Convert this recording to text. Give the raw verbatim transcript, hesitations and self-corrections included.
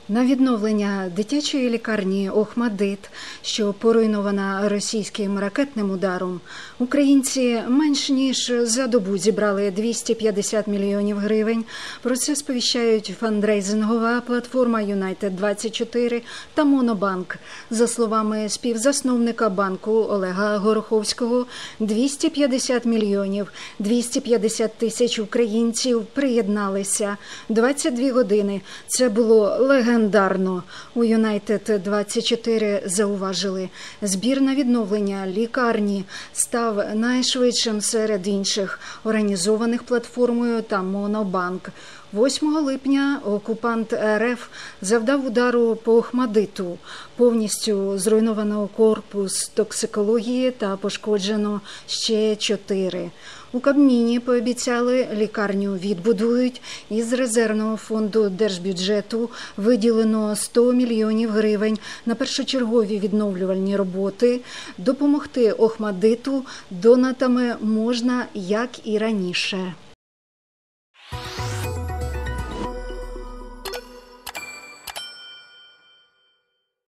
На відновлення дитячої лікарні «Охматдит», що поруйнована російським ракетним ударом, українці менш ніж за добу зібрали двісті п'ятдесят мільйонів гривень. Про це сповіщають фандрейзингова платформа «Юнайтед двадцять чотири» та «Монобанк». За словами співзасновника банку Олега Гороховського, двісті п'ятдесят мільйонів, двісті п'ятдесят тисяч українців приєдналися. двадцять дві години. Це було легендарно. Легендарно. У «Юнайтед двадцять чотири» зауважили, збір на відновлення лікарні став найшвидшим серед інших, організованих платформою та «Монобанк». восьмого липня окупант РФ завдав удару по «Охматдиту». Повністю зруйновано корпус токсикології та пошкоджено ще чотири. У Кабміні пообіцяли, лікарню відбудують. Із резервного фонду держбюджету виділено сто мільйонів гривень на першочергові відновлювальні роботи. Допомогти «Охматдиту» донатами можна, як і раніше.